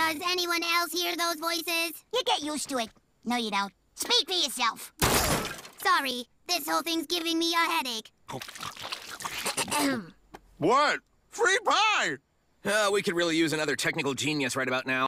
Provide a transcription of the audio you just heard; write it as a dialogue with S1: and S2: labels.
S1: Does anyone else hear those voices?
S2: You get used to it. No, you don't. Speak for yourself.
S1: Sorry, this whole thing's giving me a headache.
S3: What? Free pie!
S4: We could really use another technical genius right about now.